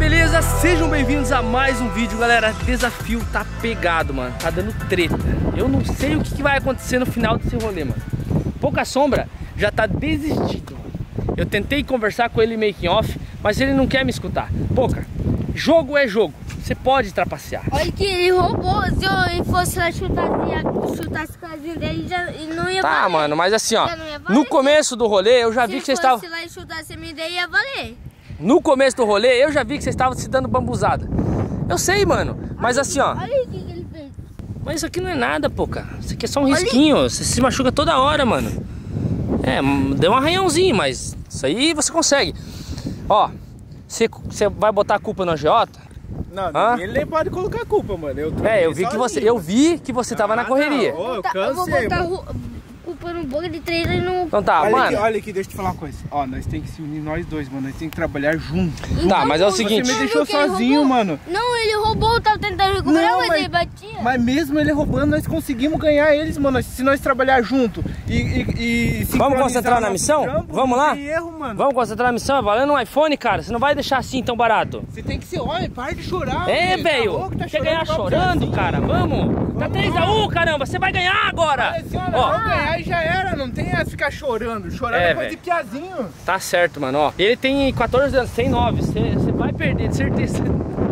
beleza? Sejam bem-vindos a mais um vídeo, galera. Desafio tá pegado, mano. Tá dando treta. Eu não sei o que vai acontecer no final desse rolê, mano. Pouca Sombra já tá desistido, mano. Eu tentei conversar com ele making off, mas ele não quer me escutar. Pouca, jogo é jogo. Você pode trapacear. Olha que ele roubou. Se eu fosse lá chutar as casinhas dele, ele não ia valer. Tá, mano, mas assim, ó, no começo do rolê eu já vi que vocês estavam... Se lá e chutar a semente dele, ia valer. No começo do rolê eu já vi que vocês estavam se dando bambuzada. Eu sei, mano, mas assim, ó... Olha o que ele fez. Mas isso aqui não é nada, Pouca. Isso aqui é só um risquinho. Você se machuca toda hora, mano. É, deu um arranhãozinho, mas isso aí você consegue. Ó, você vai botar a culpa no agiota? Não, ele nem pode colocar a culpa, mano. Eu vi que você tava na correria. Não, eu Eu vou cansei, botar culpa no boca de treino e não... Então tá, mano. olha aqui, deixa eu te falar uma coisa. Ó, nós temos que se unir nós dois, mano. Nós temos que trabalhar junto. Tá, mas é o seguinte... Você me deixou sozinho, mano. Não, ele roubou, eu tava tentando recuperar, Não, mas ele batia. Mas mesmo ele roubando, nós conseguimos ganhar eles, mano. Se nós trabalhar junto e Vamos concentrar na missão? Trampo, Vamos lá? não tem erro, mano. Vamos concentrar na missão? É valendo um iPhone, cara. Você não vai deixar assim tão barato. Você tem que ser, olha, para de chorar. É, velho. velho. Tá Quer ganhar chorando, assim. cara? Vamos. Tá 3-1, caramba. Você vai ganhar agora. Olha, senhora, Ó. vamos ganhar e já era. Não tem essa ficar chorando. Chorar é coisa de piazinho. Tá certo, mano, ó. Ele tem 14 anos, tem 9. Você vai perder, de certeza.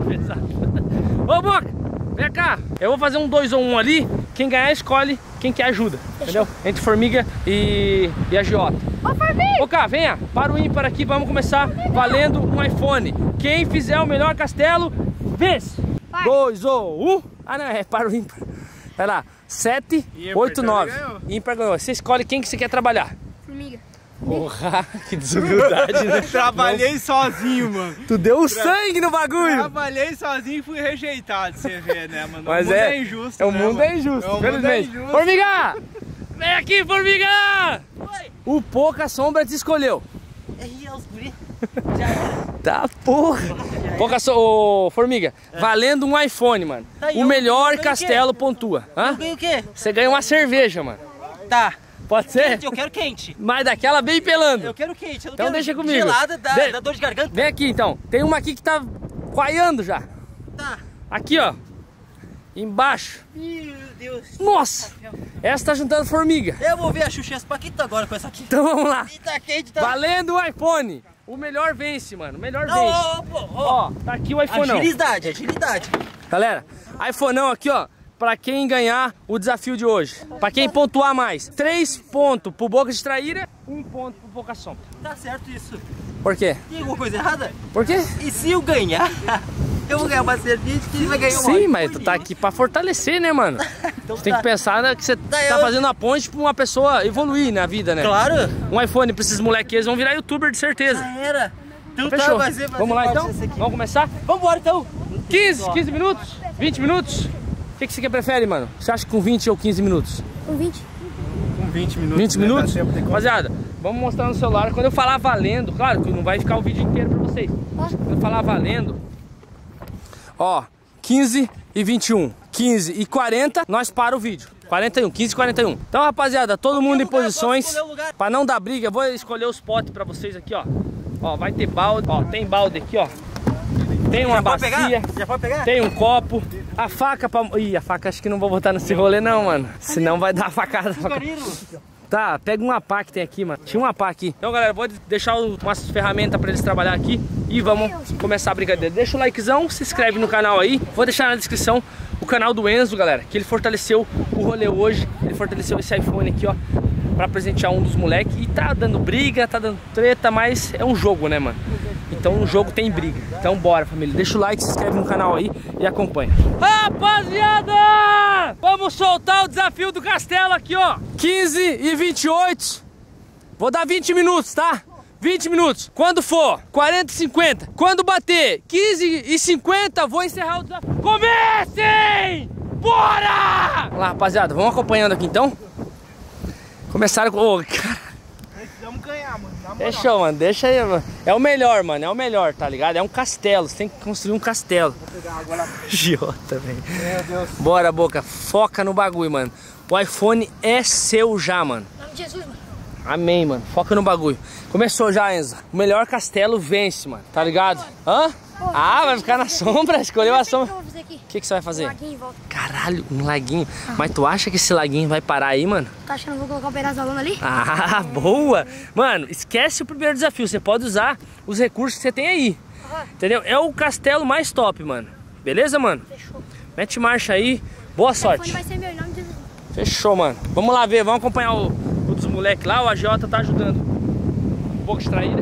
Ô, Boca, vem cá. Eu vou fazer um 2 ou 1 ali. Quem ganhar escolhe quem quer ajuda. Entendeu? Entre Formiga e agiota. Ô, Formiga! Boca, venha. Para o ímpar aqui, vamos começar valendo um iPhone. Quem fizer o melhor castelo, vence. 2 ou 1. Ah, não, é para o ímpar. Vai lá. 7, 8, 9. Ímpar ganhou. Você escolhe quem que você quer trabalhar. Formiga. Porra, que desumildade, né? Trabalhei sozinho, mano. Tu deu sangue no bagulho. Trabalhei sozinho e fui rejeitado, você vê, né, mano? Mas o mundo é injusto, o mundo é injusto, infelizmente. Formiga! Vem aqui, Formiga! Oi. O Pouca Sombra te escolheu. Tá, porra. Formiga, valendo um iPhone, mano. Tá, o melhor castelo pontua. Hã? Ganha o quê? Você ganha uma cerveja, mano. Tá. Pode ser? Eu quero quente. Mas daquela bem pelando. Eu quero quente. Eu não Então quero deixa comigo. gelada, dá dor de garganta. Vem aqui, então. Tem uma aqui que tá coaiando já. Tá. Aqui, ó. Embaixo. Meu Deus. Nossa! Essa tá juntando formiga. Eu vou ver a Xuxa Paquita agora com essa aqui. Então vamos lá. E tá quente, tá... Valendo o iPhone. O melhor vence, mano. O melhor Não, vence. Ó, tá aqui o iPhone. Agilidade, agilidade. Galera, iPhone aqui, ó. Pra quem ganhar o desafio de hoje. Pra quem pontuar mais. 3 pontos pro Boca de Traíra, 1 ponto pro Pouca Sombra. Tá certo isso. Por quê? Tem alguma coisa errada? Por quê? E se eu ganhar? Eu vou ganhar uma cerveja que ele vai ganhar uma. Sim, mas tu tá aqui pra fortalecer, né, mano? Então Você tem que pensar que você tá fazendo a ponte pra uma pessoa evoluir na vida, né? Claro. Um iPhone pra esses moleques, eles vão virar youtuber de certeza. Já era. Então Fechou. vai ser Vamos lá então? Vamos começar? Vambora então. 15 minutos? 20 minutos? O que você prefere, mano? Você acha que com 20 ou 15 minutos? Com 20. Com 20 minutos. 20 né? minutos? Dá tempo de Rapaziada, vamos mostrar no celular. Quando eu falar valendo, claro que não vai ficar o vídeo inteiro pra vocês. Quando eu falar valendo, ó, 15 e 21. 15 e 40, nós para o vídeo. 41, 15 e 41. Então, rapaziada, todo mundo em posições. Pra não dar briga, eu vou escolher os potes pra vocês aqui, ó. Ó, vai ter balde. Ó, tem balde aqui, ó. Tem uma bacia. Já pode pegar? Tem um copo. A faca pra... Ih, a faca acho que não vou botar nesse rolê não, mano. Senão vai dar facada. Tá, pega uma pá que tem aqui, mano. Tinha uma pá aqui. Então, galera, vou deixar umas ferramentas pra eles trabalhar aqui. E vamos começar a brincadeira. Deixa o likezão, se inscreve no canal aí. Vou deixar na descrição o canal do Enzo, galera. Que ele fortaleceu o rolê hoje. Ele fortaleceu esse iPhone aqui, ó. Pra presentear um dos moleques. E tá dando briga, tá dando treta, mas é um jogo, né, mano? Então um jogo tem briga. Então bora, família. Deixa o like, se inscreve no canal aí e acompanha. Rapaziada! Vamos soltar o desafio do castelo aqui, ó. 15 e 28. Vou dar 20 minutos, tá? 20 minutos. Quando for 40 e 50. Quando bater 15 e 50, vou encerrar o desafio. Comecem! Bora! Vamos lá, rapaziada. Vamos acompanhando aqui, então. Começaram com... Ô, cara... Precisamos ganhar, mano. Fechou, mano. Deixa aí, mano. É o melhor, mano. É o melhor, tá ligado? É um castelo. Você tem que construir um castelo. Vou pegar água lá. Giota, velho. Meu Deus. Bora, Boca. Foca no bagulho, mano. O iPhone é seu já, mano. Em nome de Jesus, mano. Amém, mano. Foca no bagulho. Começou já, Enzo. O melhor castelo vence, mano. Tá ligado? Hã? Ah, vai ficar na sombra. Escolheu a sombra. O que você vai fazer? Um laguinho em volta. Caralho, um laguinho. Mas tu acha que esse laguinho vai parar aí, mano? Tá achando que eu vou colocar um pedaço da lona ali? Ah, boa. Mano, esquece o primeiro desafio. Você pode usar os recursos que você tem aí. Entendeu? É o castelo mais top, mano. Beleza, mano? Fechou. Mete marcha aí. Boa sorte. Vai ser meu nome de... Fechou, mano. Vamos lá ver. Vamos acompanhar o dos moleques lá. O agiota tá ajudando. Um pouco distraída.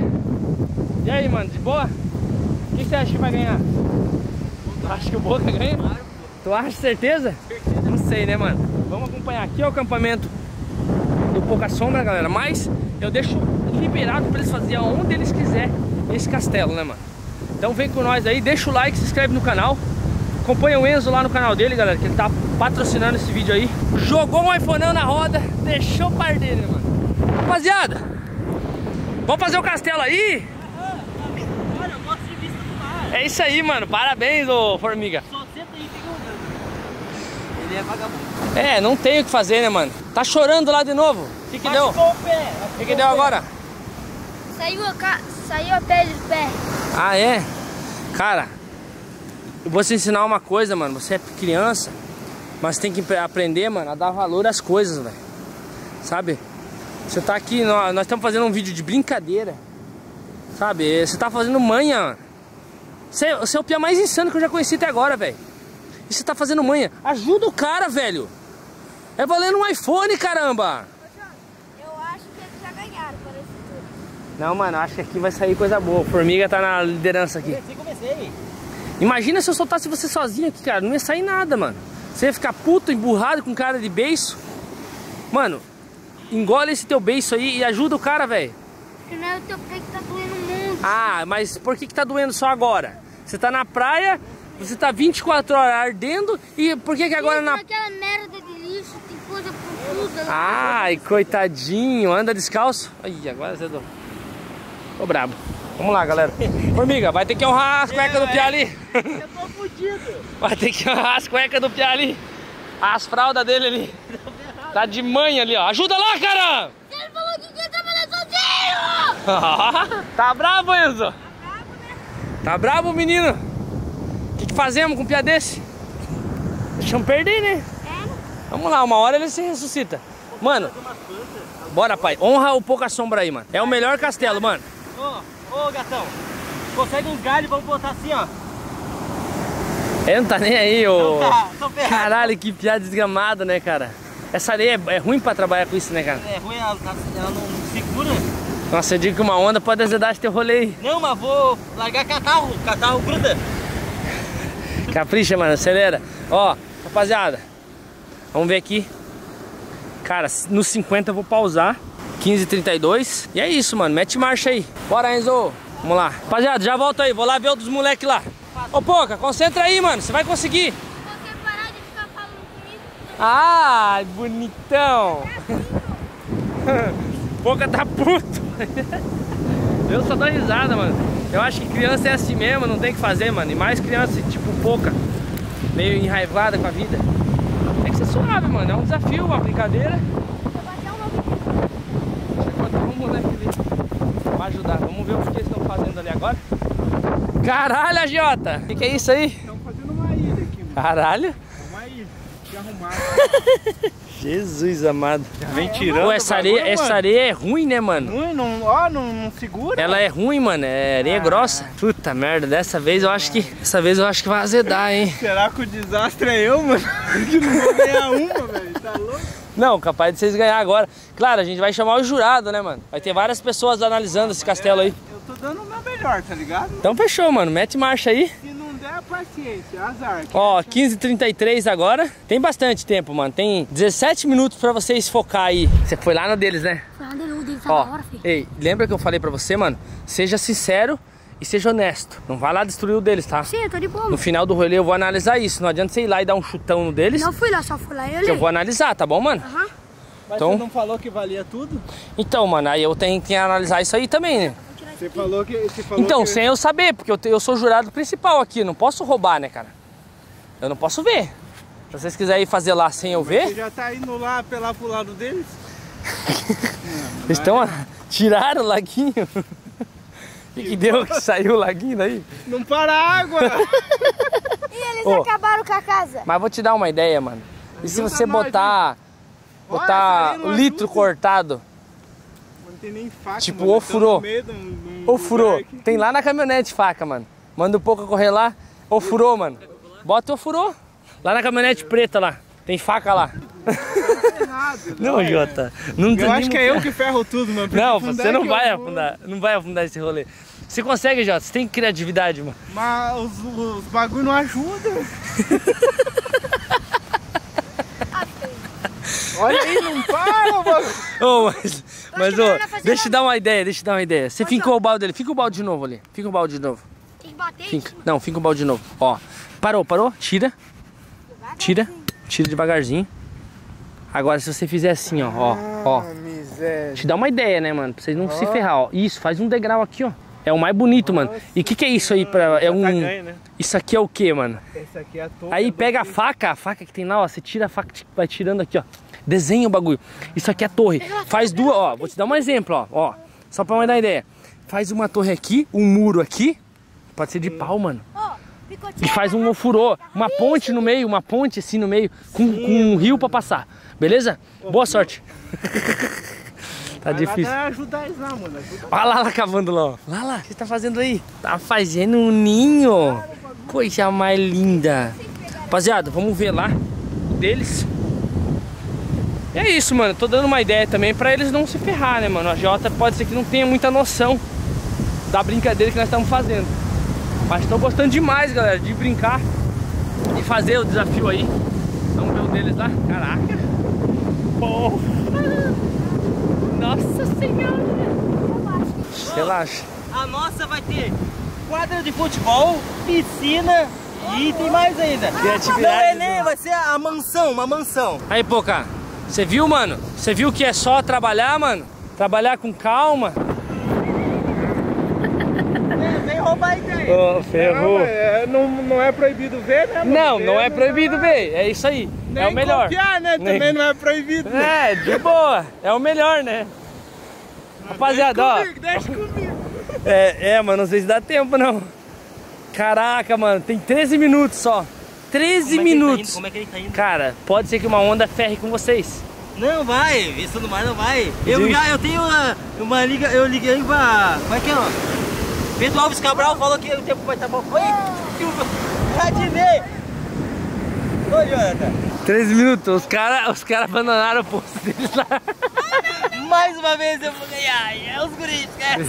E aí, mano? De boa? O que você acha que vai ganhar? Acho que o Boca ganha? Tu acha certeza? Não sei, né, mano? Vamos acompanhar. Aqui é o acampamento do Pouca Sombra, galera. Mas eu deixo liberado pra eles fazerem onde eles quiserem esse castelo, né, mano? Então vem com nós aí. Deixa o like, se inscreve no canal. Acompanha o Enzo lá no canal dele, galera, que ele tá patrocinando esse vídeo aí. Jogou um iPhoneão na roda, deixou o par dele, né, mano? Rapaziada, vamos fazer o castelo aí? Olha, eu gosto de vista do mar. É isso aí, mano. Parabéns, ô Formiga. Só senta aí e fica olhando. Ele é vagabundo. É, não tem o que fazer, né, mano? Tá chorando lá de novo. O que deu? O que deu agora? Saiu a pele do pé. Ah, é? Cara, eu vou te ensinar uma coisa, mano. Você é criança, mas tem que aprender, mano, a dar valor às coisas, velho. Sabe? Você tá aqui, nós estamos fazendo um vídeo de brincadeira. Sabe? Você tá fazendo manha, mano. Você é o pia mais insano que eu já conheci até agora, velho. E você tá fazendo manha. Ajuda o cara, velho. É valendo um iPhone, caramba. Eu acho que eles já ganharam, parece tudo. Não, mano, acho que aqui vai sair coisa boa. Formiga tá na liderança aqui. Comecei. Imagina se eu soltasse você sozinho aqui, cara. Não ia sair nada, mano. Você ia ficar puto, emburrado com cara de beiço. Mano, engole esse teu beiço aí e ajuda o cara, velho. Porque não é o teu pé que tá doendo muito. Ah, mas por que tá doendo só agora? Você tá na praia, você tá 24 horas ardendo e por que agora na... Aquela merda de lixo, tem coisa por tudo. Ai, coitadinho, anda descalço. Ai, agora você tô brabo. Vamos lá, galera. Formiga, vai ter que honrar as cuecas do Piá ali. Eu tô fudido. Vai ter que honrar as cuecas do Piá ali. As fraldas dele ali. Tá de manha ali, ó. Ajuda lá, cara! Ele falou que quer trabalhar sozinho! Tá bravo, Enzo? Tá bravo, menino? O que fazemos com um Piá desse? Deixamos perder, né? Vamos lá, uma hora ele se ressuscita. Mano, bora, pai. Honra o Pouca Sombra aí, mano. É o melhor castelo, mano. Ô, gatão, consegue uns galhos, vamos botar assim, ó. Ele não tá nem aí, ô. Tô ferrado. Caralho, que piada desgramada, né, cara? Essa areia é ruim pra trabalhar com isso, né, cara? É ruim, ela não segura. Nossa, eu digo que uma onda pode azedar esse teu rolê aí. Não, mas vou largar catarro gruda. Capricha, mano, acelera. Ó, rapaziada, vamos ver aqui. Cara, no 50 eu vou pausar. 15h32. E é isso, mano. Mete marcha aí. Bora, Enzo. Vamos lá. Rapaziada, já volto aí. Vou lá ver outros moleques lá. Ô, Pouca, concentra aí, mano. Você vai conseguir. Se você parar de ficar falando comigo... Ai, bonitão. Pouca tá puto. Eu só dou risada, mano. Eu acho que criança é assim mesmo, não tem o que fazer, mano. E mais criança, tipo, Pouca, meio enraivada com a vida. Tem que ser suave, mano. É um desafio, uma brincadeira. Vai ajudar. Vamos ver o que eles estão fazendo ali agora. Caralho, agiota. O que é isso aí? Estão fazendo uma ilha aqui, mano. Caralho. Uma ilha. De arrumar. Jesus amado. Vem tirando. Pô, essa areia é ruim, né, mano? Ruim, não segura. Ela é ruim, mano. É areia grossa. Puta merda, dessa vez eu acho que vai azedar, hein? Será que o desastre é eu, mano? Que não vou ganhar uma, velho. Tá louco? Não, capaz de vocês ganhar agora. Claro, a gente vai chamar o jurado, né, mano? Vai ter várias pessoas analisando esse castelo aí. Eu tô dando o meu melhor, tá ligado? Então fechou, mano. Mete marcha aí. Se não der, paciência. Azar. Ó, 15h33 agora. Tem bastante tempo, mano. Tem 17 minutos pra vocês focar aí. Você foi lá no deles, né? Foi lá no dele, tá Ó, na hora, filho. ei, lembra que eu falei pra você, mano? Seja sincero e seja honesto. Não vai lá destruir o deles, tá? Sim, eu tô de boa. No final do rolê eu vou analisar isso. Não adianta você ir lá e dar um chutão no deles. Não fui lá, só fui lá e Que olhei. eu vou analisar, tá bom, mano? Aham. Mas Então- você não falou que valia tudo? Então, mano, aí eu tenho que analisar isso aí também, né? Você falou que... Então, sem eu saber, porque eu sou o jurado principal aqui. Não posso roubar, né, cara? Eu não posso ver. Se vocês quiserem ir fazer lá sem eu Você ver... já tá indo lá apelar pro lado deles? Vocês estão... Tiraram o laguinho? O que deu que saiu o laguinho daí? Não para a água! E eles acabaram com a casa. Mas vou te dar uma ideia, mano. E se você botar o litro cortado? Não tem nem faca, tipo, mano. ou furou. Ou furou. Aqui. Tem lá na caminhonete faca, mano. Manda um pouco correr lá. Ou furou, mano. Bota o furou. Lá na caminhonete preta lá. Tem faca lá. Não, Jota. Não eu acho que é eu que ferro tudo, mano. Não, você não vai afundar. Não vai afundar esse rolê. Você consegue, Jota. Você tem criatividade, mano. Mas os bagulho não ajudam. Olha aí, não para, mano. Oh, deixa eu dar uma ideia, Você fincou o balde ali. Fica o balde de novo ali. Fica o balde de novo. Tem que bater? Fica. Não, fica o balde de novo. Ó. Parou. Tira. Tira devagarzinho. Agora se você fizer assim, ó. Miséria. Te dá uma ideia, né, mano? Pra vocês não se ferrar, ó. Isso, faz um degrau aqui, ó. É o mais bonito, mano. E o que é isso aí pra... É um... Ganho, né? Isso aqui é o que, mano? Esse aqui é a torre. Aí pega a faca que tem lá, ó. Você tira a faca, vai tirando aqui, ó. Desenha o bagulho. Isso aqui é a torre. Faz duas, ó. Vou te dar um exemplo, ó. Só pra me dar ideia. Faz uma torre aqui, um muro aqui. Pode ser de pau, mano. E faz um ofurô, uma ponte no meio, uma ponte assim no meio, com um rio pra passar. Beleza? Boa sorte. Tá difícil. Ajudar eles lá, mano. Olha lá, Lala cavando lá, ó. Lala, o que você tá fazendo aí? Tá fazendo um ninho. Coisa mais linda. Rapaziada, vamos ver lá deles. E é isso, mano. Tô dando uma ideia também pra eles não se ferrar, né, mano? A Jota pode ser que não tenha muita noção da brincadeira que nós estamos fazendo. Mas tô gostando demais, galera, de brincar e fazer o desafio aí. Vamos ver o deles lá. Caraca. Porra. Nossa senhora. Relaxa. A nossa vai ter quadra de futebol, piscina e tem mais ainda. Criatividade. Não é nem, vai ser a mansão, uma mansão. Aí, Poca, você viu, mano? Você viu que é só trabalhar, mano? Trabalhar com calma. Vem roubar a ideia. Ô, ferrou. Não é proibido ver, né? Não, não é proibido ver. É isso aí. Nem é o melhor. copiar, né? Nem... Também não é proibido. É, de boa. É o melhor, né? Rapaziada, ó. Deixa comigo. Mano, não sei se dá tempo, não. Caraca, mano, tem 13 minutos só. 13 minutos. Como é que ele tá indo? Cara, pode ser que uma onda ferre com vocês. Não vai, isso no mar não vai. Eu tenho uma liga, eu liguei pra... Como é que é, ó? Pedro Alves Cabral falou que o tempo vai estar bom. Oi, Radinei! Oi, Jonathan. 13 minutos, os cara abandonaram o posto deles lá. Mais uma vez eu vou ganhar, é os guris, esquece.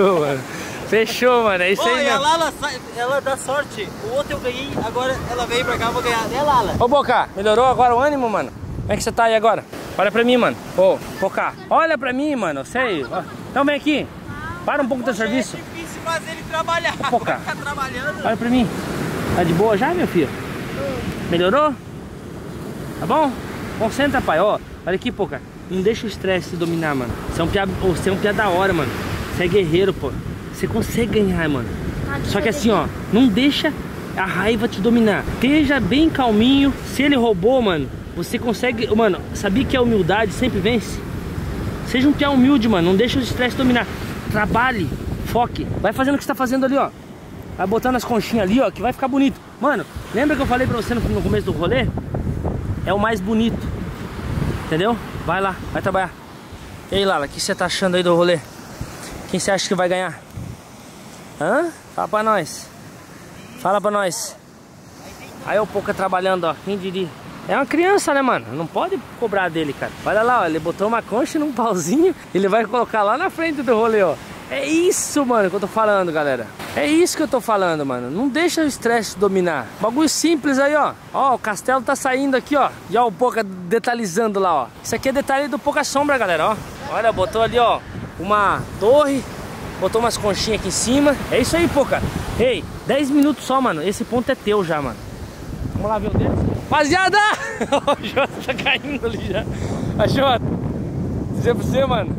Fechou, mano, é isso aí, Oi, né? a Lala, ela dá sorte. O outro eu ganhei, agora ela veio pra cá, eu vou ganhar. Né, Lala? Ô, Boca, melhorou agora o ânimo, mano? Como é que você tá aí agora? Olha pra mim, mano. Ô, Boca, olha pra mim, mano. Sei. Então vem aqui. Para um pouco do teu serviço. É difícil fazer ele trabalhar. Boca, Vai ficar trabalhando. olha pra mim. Tá de boa já, meu filho? Melhorou? Tá bom? Concentra, pai. Ó, olha aqui, Boca. Não deixa o estresse se dominar, mano. Você é um piá da hora, mano. Você é guerreiro, pô. Você consegue ganhar, mano. Só que assim, ó, não deixa a raiva te dominar. Esteja bem calminho. Se ele roubou, mano, você consegue... Mano, sabia que a humildade sempre vence? Seja um piá humilde, mano. Não deixa o estresse dominar. Trabalhe, foque. Vai fazendo o que você tá fazendo ali, ó. Vai botando as conchinhas ali, ó, que vai ficar bonito. Mano, lembra que eu falei pra você no começo do rolê? É o mais bonito. Entendeu? Vai lá, vai trabalhar. E aí, Lala, o que você tá achando aí do rolê? Quem você acha que vai ganhar? Hã? Fala pra nós. Fala pra nós. Aí o Poca trabalhando, ó. Quem diria? É uma criança, né, mano? Não pode cobrar dele, cara. Olha lá, ó. Ele botou uma concha num pauzinho. Ele vai colocar lá na frente do rolê, ó. É isso, mano, que eu tô falando, galera. É isso que eu tô falando, mano. Não deixa o estresse dominar. Bagulho simples aí, ó. Ó, o castelo tá saindo aqui, ó. Já o Poca detalhizando lá, ó. Isso aqui é detalhe do Poca Sombra, galera, ó. Olha, botou ali, ó, uma torre. Botou umas conchinhas aqui em cima. É isso aí, Poca. Ei, 10 minutos só, mano. Esse ponto é teu já, mano. Vamos lá ver o deles. Rapaziada! O Jota tá caindo ali já. A Jota, dizer pra você, mano.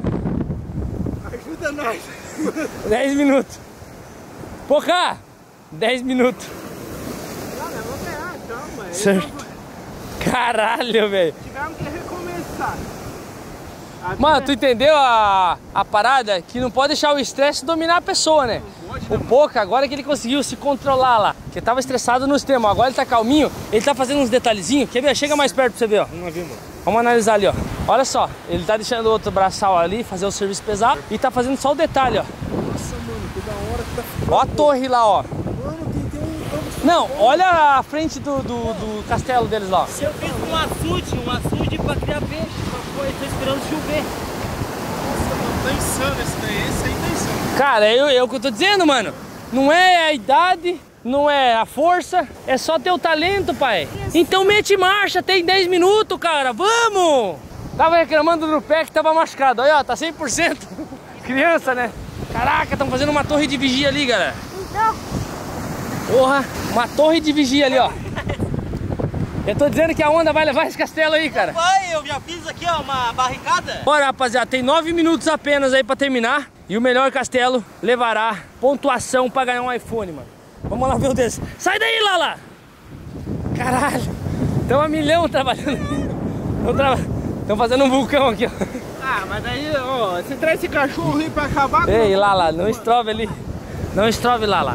Ajuda nós. 10 minutos. Poca! 10 minutos. Cara, eu vou ganhar, calma. Certo. Caralho, velho. Tivemos que recomeçar. Mano, tu entendeu a parada? Que não pode deixar o estresse dominar a pessoa, né? O Poca, agora que ele conseguiu se controlar lá, que tava estressado no extremo, agora ele tá calminho, ele tá fazendo uns detalhezinhos. Quer ver? Chega mais perto pra você ver, ó. Vamos analisar ali, ó. Olha só, ele tá deixando o outro braçal ali, fazer o serviço pesado e tá fazendo só o detalhe, ó. Nossa, mano, que da hora que tá ficando. Ó a torre lá, ó. Mano, tem um... Não, olha a frente do castelo deles lá, ó. Eu fiz um açude pra criar peixe, eu tô esperando chover. Nossa, mano, tá insano esse daí. Esse aí tá insano. Cara, é o que eu tô dizendo, mano. Não é a idade, não é a força, é só ter o talento, pai. Então mete marcha, tem 10 minutos, cara, vamos! Tava reclamando do pé que tava machucado, olha, ó, tá 100%. Criança, né? Caraca, estão fazendo uma torre de vigia ali, galera. Então, Porra, uma torre de vigia ali, ó. Eu tô dizendo que a onda vai levar esse castelo aí, cara. Vai, eu já fiz aqui, ó, uma barricada. Bora, rapaziada, tem 9 minutos apenas aí pra terminar. E o melhor castelo levará pontuação pra ganhar um iPhone, mano. Vamos lá ver o desse. Sai daí, Lala! Caralho, estão a milhão trabalhando. Estão fazendo um vulcão aqui, ó. Ah, mas aí, ó, você traz esse cachorro aí pra acabar com... Ei, Lala, não estrove ali. Não estrove, Lala.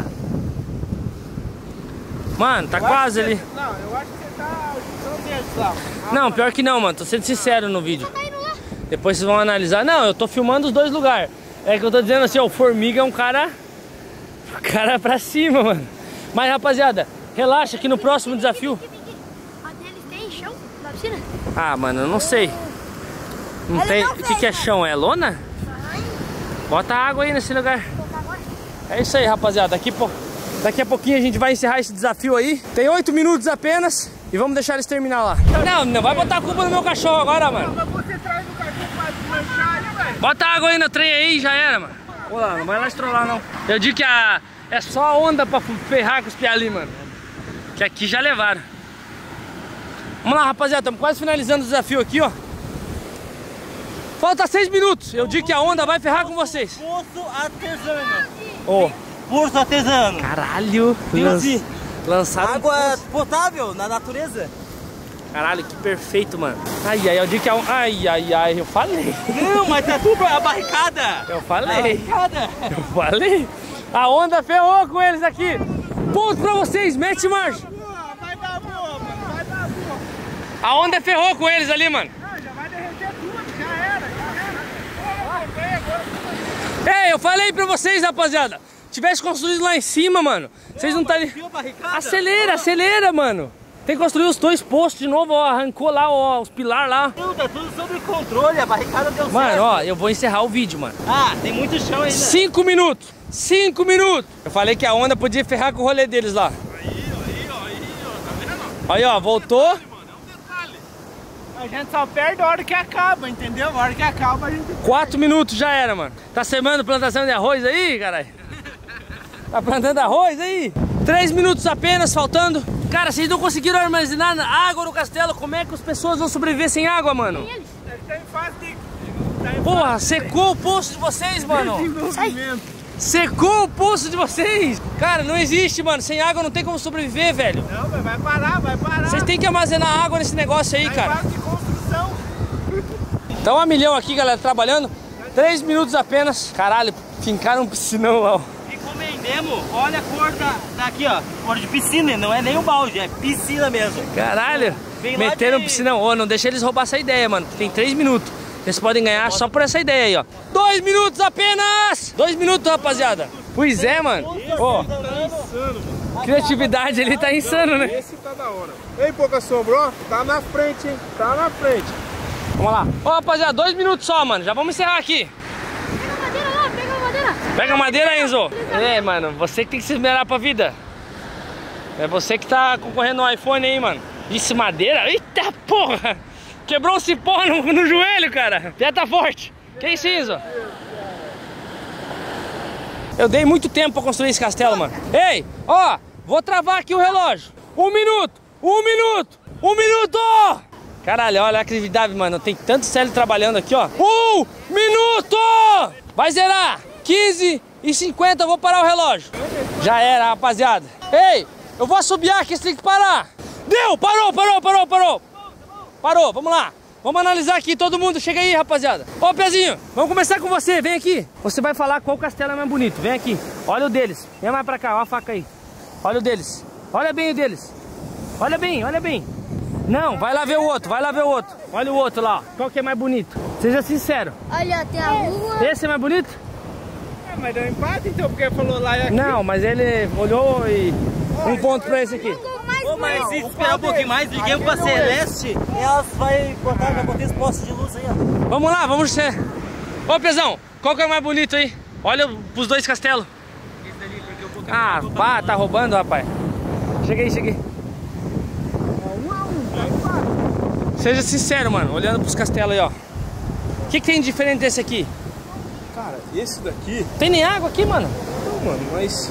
Mano, tá quase ali. Não, eu acho que você tá juntando deles lá. Não, pior que não, mano. Tô sendo sincero no vídeo. Depois vocês vão analisar. Não, eu tô filmando os dois lugares. É que eu tô dizendo assim, ó, o Formiga é um cara... O cara pra cima, mano. Mas, rapaziada, relaxa que no próximo desafio... a deles tem chão na piscina? Ah, mano, eu não sei. Não tem... O que é chão? É lona? Bota água aí nesse lugar. É isso aí, rapaziada. Daqui a pouquinho a gente vai encerrar esse desafio aí. Tem 8 minutos apenas. E vamos deixar eles terminar lá. Não vai botar a culpa no meu cachorro agora, mano. Mas você traz o cachorro pra desmanchar aí, velho. Bota água aí no trem aí, já era, mano. Ô lá, não vai lá estrolar, não. Eu digo que é só a onda pra ferrar com os piá ali, mano. Que aqui já levaram. Vamos lá, rapaziada. Estamos quase finalizando o desafio aqui, ó. Falta 6 minutos. Eu digo que a onda vai ferrar com vocês. Poço artesano. Ó. Poço artesano. Caralho. Lançado Água potável na natureza. Caralho, que perfeito, mano. Ai, eu digo que eu falei. Não, mas é tudo a barricada. Eu falei. Barricada. Eu falei. A onda ferrou com eles aqui. Ponto pra vocês, mete marcha. Vai dar boa, mano, vai dar boa. A onda ferrou com eles ali, mano. Não, já vai derreter tudo, já era. Ei, eu falei pra vocês, rapaziada. Tivesse construído lá em cima, mano. Vocês não estão ali. Acelera, mano. Tem que construir os 2 postos de novo, ó. Arrancou lá, ó, os pilares lá. Não, tá tudo sob controle, a barricada deu certo. Mano, ó, eu vou encerrar o vídeo, mano. Ah, tem muito chão ainda. 5 minutos. 5 minutos. Eu falei que a onda podia ferrar com o rolê deles lá. Aí, ó, tá vendo? Aí, ó, voltou. A gente só perde a hora que acaba, entendeu? A hora que acaba a gente... 4 minutos já era, mano. Tá sembrando plantação de arroz aí, caralho? Tá plantando arroz aí? 3 minutos apenas, faltando. Cara, vocês não conseguiram armazenar água no castelo. Como é que as pessoas vão sobreviver sem água, mano? Tá em fase de... Porra, secou o poço de vocês, mano. Secou o poço de vocês. Cara, não existe, mano. Sem água não tem como sobreviver, velho. Não, vai parar. Vocês têm que armazenar água nesse negócio aí, cara. Fase de construção. Então, 1 milhão aqui, galera, trabalhando. 3 minutos apenas. Caralho, fincaram um piscinão lá, ó. Encomendemos, olha a cor daqui, ó. Cor de piscina, não é nem o balde, é piscina mesmo. Caralho, meteram um piscinão. Ô, não deixa eles roubar essa ideia, mano. Tem 3 minutos. Vocês podem ganhar só por essa ideia aí, ó. 2 minutos apenas! 2 minutos, rapaziada. Pois é, mano. Ó, criatividade ali tá insano, né? Esse tá da hora. Ei, Pouca Sombra, ó. Tá na frente, hein? Tá na frente. Vamos lá. Ó, rapaziada, 2 minutos só, mano. Já vamos encerrar aqui. Pega a madeira lá, pega a madeira. Pega a madeira, Enzo. É, mano, você que tem que se esmerar pra vida. É você que tá concorrendo no iPhone aí, mano. Isso, madeira? Eita porra! Quebrou um cipó no joelho, cara. Pé tá forte. Que isso, Enzo? Eu dei muito tempo pra construir esse castelo, mano. Ei, ó, vou travar aqui o relógio. 1 minuto, 1 minuto, 1 minuto! Caralho, olha a atividade, mano. Tem tanto cérebro trabalhando aqui, ó. 1 minuto! Vai zerar! 15h50, eu vou parar o relógio. Já era, rapaziada. Ei, eu vou assobiar aqui, você tem que parar. Deu, parou. Parou, vamos lá. Vamos analisar aqui, todo mundo. Chega aí, rapaziada. Ô, Pezinho, vamos começar com você. Vem aqui. Você vai falar qual castelo é mais bonito. Vem aqui. Olha o deles. Vem mais pra cá, olha a faca aí. Olha o deles. Olha bem o deles. Olha bem, olha bem. Não, vai lá ver o outro, vai lá ver o outro. Olha o outro lá, ó. Qual que é mais bonito? Seja sincero. Olha, tem a rua. Esse é mais bonito? Mas deu empate então, porque falou lá e aqui. Não, mas ele olhou e... Um ponto pra esse aqui. Ô, mas se esperar um pouquinho mais, liguemos pra Celeste, elas vai botar, já botei os postos de luz aí, ó. Vamos lá, vamos ser. Ô, Pezão, qual que é mais bonito aí? Olha pros dois castelos. Esse dali, porque eu coloquei. Ah, pá, tá roubando, rapaz. Cheguei, cheguei. Seja sincero, mano, olhando pros castelos aí, ó. O que tem de diferente desse aqui? Cara, esse daqui... Tem nem água aqui, mano? Não, mano, mas...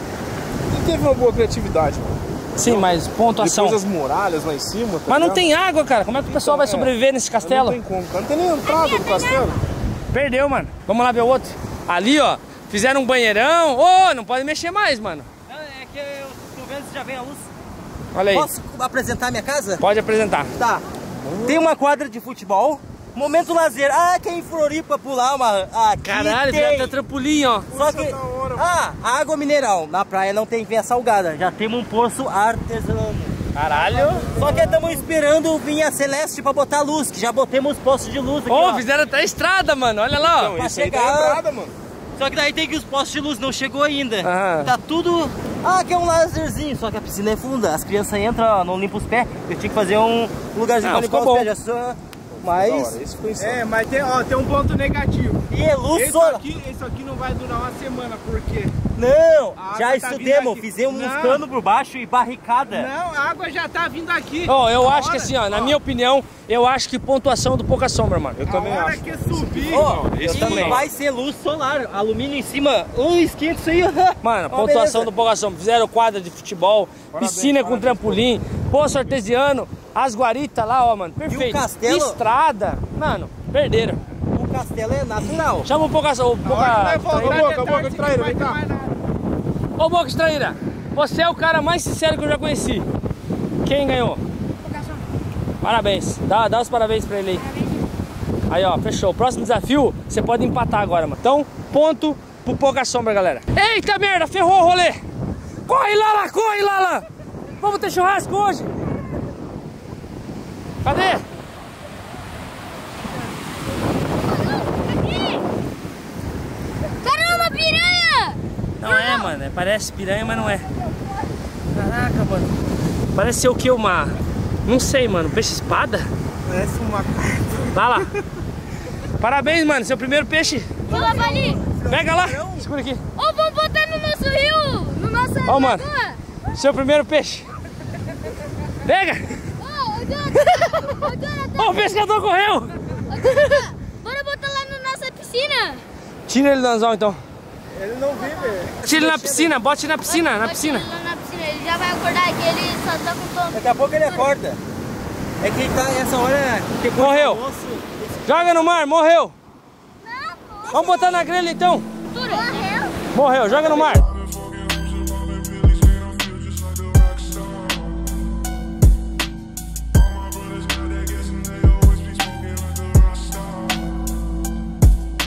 Ele teve uma boa criatividade, mano. Sim, mas pontuação. Depois as muralhas lá em cima, tá Mas não ligado? tem água, cara. Como é que o pessoal vai sobreviver nesse castelo? Não tem como, cara. Não tem nem entrada no castelo. Perdeu, mano. Vamos lá ver o outro. Ali, ó, fizeram um banheirão. Ô, não pode mexer mais, mano. Não, é que eu tô vendo se já vem a luz. Olha aí. Posso apresentar minha casa? Pode apresentar. Tá. Tem uma quadra de futebol. Momento lazer. Ah, quem em Floripa pular uma... Aqui Caralho, tem. vira até trampolim, ó. Só que... água mineral. Na praia não tem veia salgada. Já temos um poço artesano. Caralho. Só que estamos esperando vir a Celeste pra botar luz, que já botemos postos de luz aqui, Ô, ó. fizeram até estrada, mano. Olha lá, ó. Então, Pra isso aí tem chegar. entrada, mano. Só que daí tem que os postos de luz não chegou ainda. Aham. Tá tudo... Ah, aqui é um laserzinho, só que a piscina é funda. As crianças entram, ó, não limpam os pés. Eu tinha que fazer um lugarzinho pra limpar ficou os pés. Já sou... Mas... Esse foi mas tem, ó, tem um ponto negativo. E é luz Esse solar. aqui não vai durar uma semana, por quê? Não, A água já tá estudemos, vindo aqui. fizemos uns Não. canos por baixo e barricada. Não, a água já tá vindo aqui. Ó, eu A acho que hora- assim, ó, na minha opinião, eu acho que pontuação do Pouca Sombra, mano. A hora que subir... Ó, eu e também. vai ser luz solar, alumínio em cima. Esquenta isso aí, ó. Mano, Ó, pontuação beleza. do Pouca Sombra. Fizeram quadra de futebol, piscina com trampolim, poço artesiano, as guaritas lá, ó, mano. Perfeito. castelo? Estrada. Mano, perderam. O castelo é natural. Chama o Pouca Sombra. Boca de traíra, vem cá. Ô, Boca de Traíra, você é o cara mais sincero que eu já conheci. Quem ganhou? Parabéns. Dá os parabéns pra ele aí. Aí, ó, fechou. Próximo desafio, você pode empatar agora, mano. Então, ponto pro Pouca Sombra, galera. Eita merda, ferrou o rolê. Corre, Lala, corre, Lala. Vamos ter churrasco hoje. Cadê? Caramba, piranha! Não é, mano. Parece piranha, mas não é. Caraca, mano. Parece ser o que? Uma... Não sei, mano. Peixe-espada? Parece uma... Vai lá. Parabéns, mano. Seu primeiro peixe. Vou lavar ali. Pega lá. Segura aqui. Ô, vamos botar no nosso rio, no nosso... Ó, mano. Seu primeiro peixe. Pega. Ô, Jonathan. Ó, o pescador correu. Bora botar lá na nossa piscina. Tira ele do anzol, então. Ele não vive. Tira ele na piscina. Bote na piscina, na Bota piscina. ele lá na piscina. Ele já vai acordar aqui, ele só tá com fome. Daqui a pouco ele acorda. É que tá essa hora... depois do Morreu. almoço, Joga no mar, morreu. Não, Vamos botar na grelha, então. Morreu. Morreu, joga no mar.